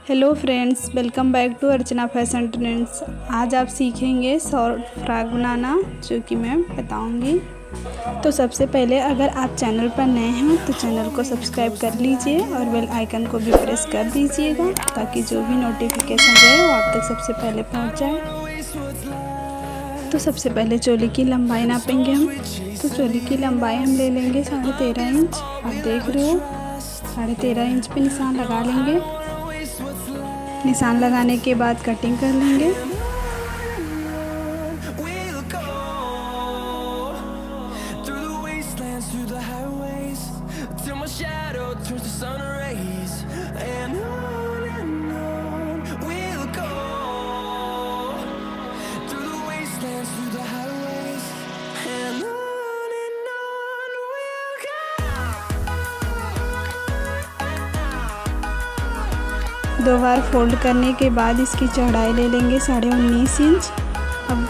Hello friends, welcome back to Archana fashion trends. आज आप सीखेंगे शॉर्ट फ्रॉक बनाना, जो कि मैं बताऊंगी। तो सबसे पहले अगर आप चैनल पर नए हैं तो चैनल को सब्सक्राइब कर लीजिए और बेल आइकन को भी प्रेस कर दीजिएगा, ताकि जो भी नोटिफिकेशन रहे वो आप तक सबसे पहले पहुंच जाए। तो सबसे पहले चोली की लंबाई नापेंगे हम। तो चोली की लंबाई हम ले लेंगे 13.5 इंच। आप देख रहे हो 13.5 इंच पे निशान लगा लेंगे। निशान लगाने के बाद कटिंग कर लेंगे। दो बार फोल्ड करने के बाद इसकी चौड़ाई ले लेंगे 19.5 इंच। अब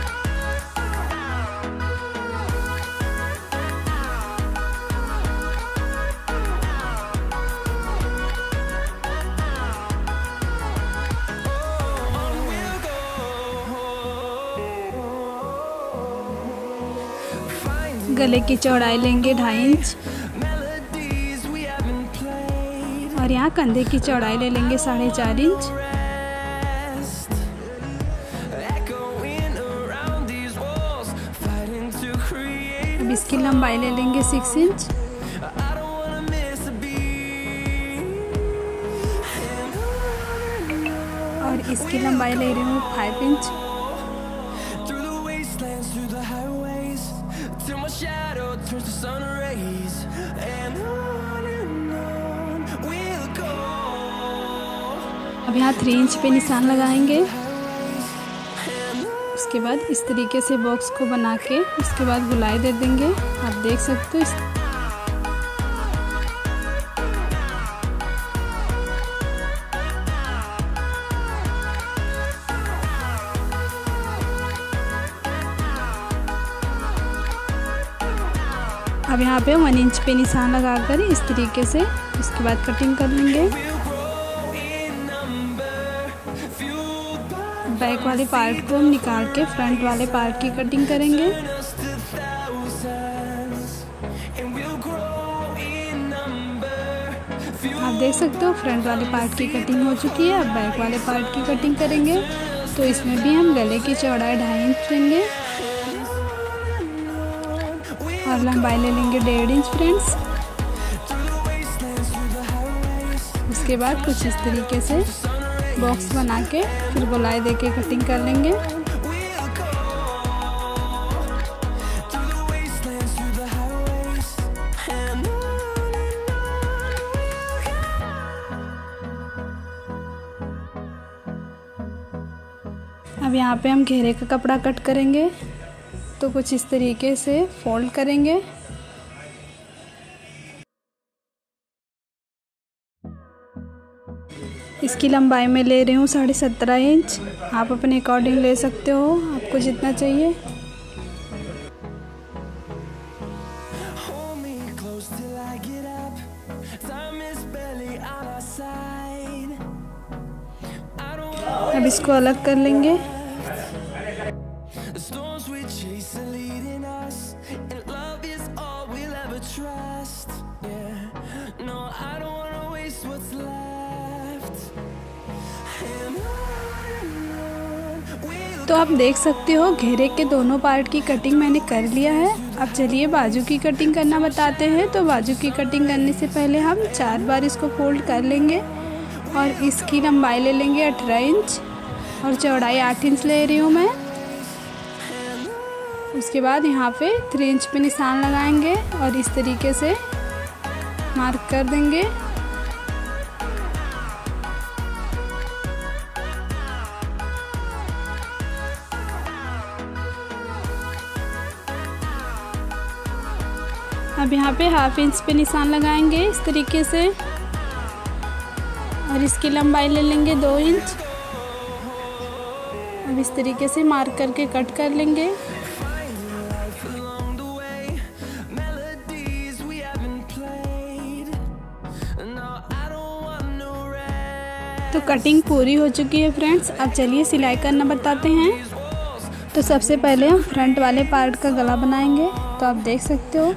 गले की चौड़ाई लेंगे 2.5 इंच और यहाँ कंधे की चौड़ाई ले लेंगे 4.5 इंच। अब इसकी लंबाई ले लेंगे 6 इंच और इसकी लंबाई ले रही हूँ 5 इंच। अब यहाँ 3 इंच पे निशान लगाएंगे। उसके बाद इस तरीके से बॉक्स को बना के उसके बाद गुलाई दे देंगे। आप देख सकते हो अब यहाँ पे 1 इंच पे निशान लगाकर इस तरीके से उसके बाद कटिंग कर लेंगे। बैक वाले पार्ट को हम निकाल के फ्रंट वाले पार्ट की कटिंग करेंगे। आप देख सकते हो फ्रंट वाले पार्ट की कटिंग हो चुकी है। अब बैक वाले पार्ट की कटिंग करेंगे। तो इसमें भी हम गले की चौड़ाई 2.5 इंच लेंगे और लंबाई ले लेंगे 1.5 इंच फ्रेंड्स। उसके बाद कुछ इस तरीके से बॉक्स बना के फिर गोलाई देके कटिंग कर लेंगे। अब यहाँ पे हम घेरे का कपड़ा कट करेंगे। तो कुछ इस तरीके से फोल्ड करेंगे। इसकी लंबाई में ले रही हूँ 17.5 इंच। आप अपने अकॉर्डिंग ले सकते हो, आपको जितना चाहिए। अब इसको अलग कर लेंगे। तो आप देख सकते हो घेरे के दोनों पार्ट की कटिंग मैंने कर लिया है। अब चलिए बाजू की कटिंग करना बताते हैं। तो बाजू की कटिंग करने से पहले हम 4 बार इसको फोल्ड कर लेंगे और इसकी लंबाई ले लेंगे 18 इंच और चौड़ाई 8 इंच ले रही हूँ मैं। उसके बाद यहाँ पे 3 इंच पे निशान लगाएंगे और इस तरीके से मार्क कर देंगे। अब यहाँ पे 1/2 इंच पे निशान लगाएंगे इस तरीके से और इसकी लंबाई ले लेंगे 2 इंच। अब इस तरीके से मार्क करके कट कर लेंगे। तो कटिंग पूरी हो चुकी है फ्रेंड्स। अब चलिए सिलाई करना बताते हैं। तो सबसे पहले हम फ्रंट वाले पार्ट का गला बनाएंगे। तो आप देख सकते हो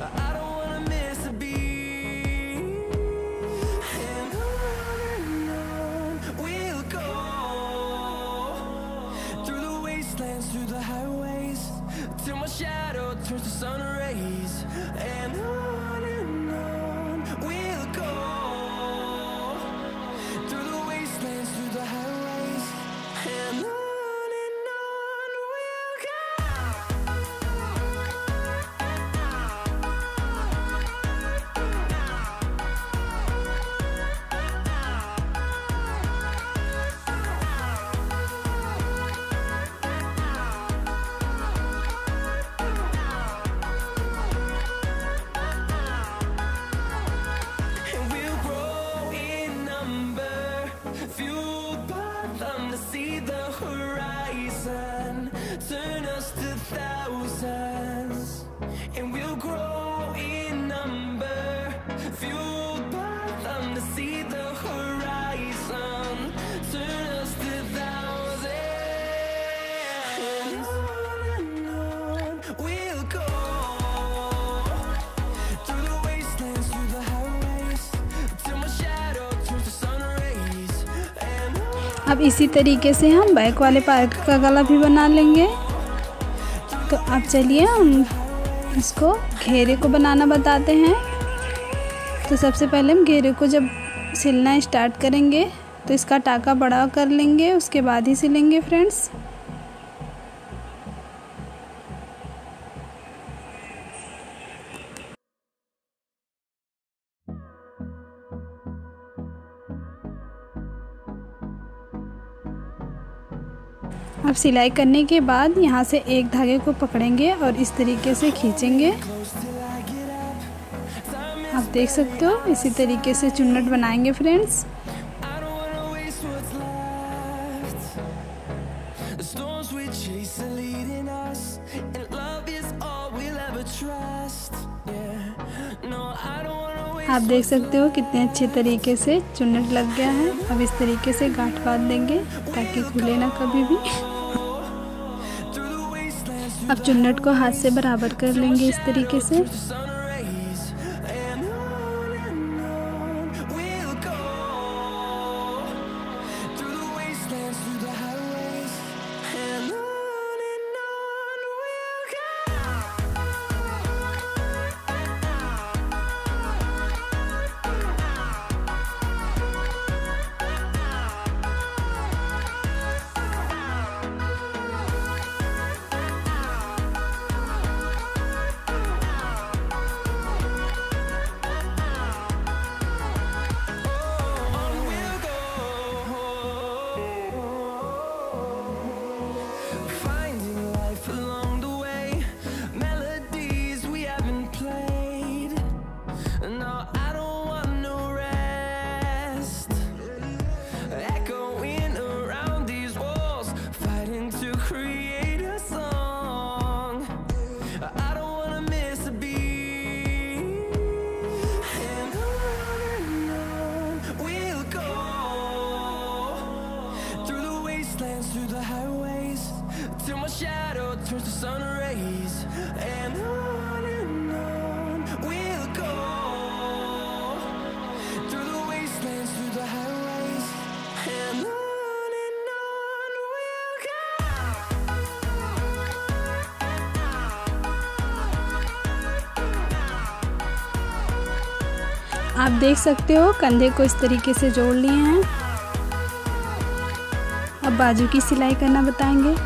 अब इसी तरीके से हम बैक वाले पार्ट का गला भी बना लेंगे। तो अब चलिए हम इसको घेरे को बनाना बताते हैं। तो सबसे पहले हम घेरे को जब सिलना स्टार्ट करेंगे तो इसका टाका बड़ा कर लेंगे, उसके बाद ही सिलेंगे फ्रेंड्स। अब सिलाई करने के बाद यहाँ से एक धागे को पकड़ेंगे और इस तरीके से खींचेंगे। आप देख सकते हो इसी तरीके से चुन्नट बनाएंगे फ्रेंड्स। आप देख सकते हो कितने अच्छे तरीके से चुन्नट लग गया है। अब इस तरीके से गांठ बांध देंगे ताकि खुले ना कभी भी। अब चुन्नट को हाथ से बराबर कर लेंगे इस तरीके से। आप देख सकते हो कंधे को इस तरीके से जोड़ लिए हैं। अब बाजू की सिलाई करना बताएंगे।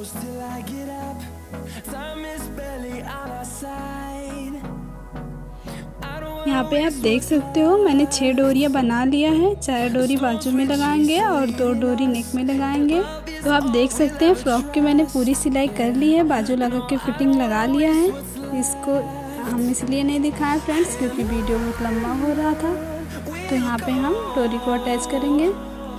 यहाँ पे आप देख सकते हो मैंने 6 डोरियाँ बना लिया है। 4 डोरी बाजू में लगाएंगे और 2 डोरी नेक में लगाएंगे। तो आप देख सकते हैं फ्रॉक की मैंने पूरी सिलाई कर ली है, बाजू लगा के फिटिंग लगा लिया है। इसको हम इसलिए नहीं दिखाए फ्रेंड्स क्योंकि वीडियो बहुत लंबा हो रहा था। तो यहाँ पे हम डोरी को अटैच करेंगे।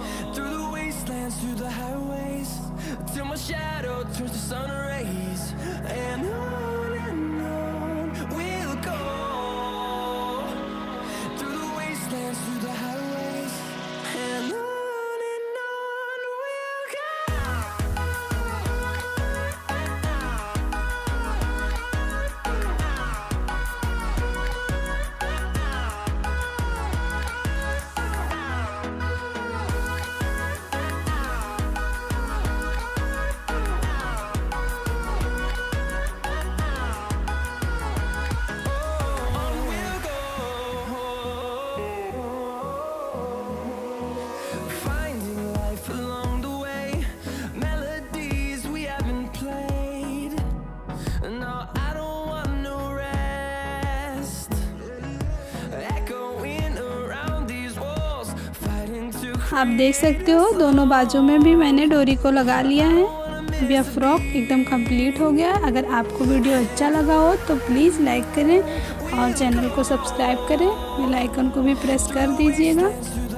आप देख सकते हो दोनों बाजू में भी मैंने डोरी को लगा लिया है। अब यह फ्रॉक एकदम कंप्लीट हो गया। अगर आपको वीडियो अच्छा लगा हो तो प्लीज़ लाइक करें और चैनल को सब्सक्राइब करें, बेल आइकन को भी प्रेस कर दीजिएगा।